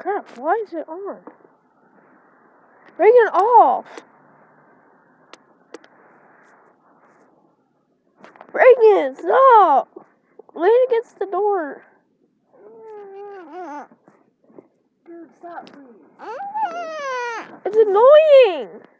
Crap, why is it on? Bring it off! Bring it! Stop! Lay it against the door. Dude, stop, please. It's annoying!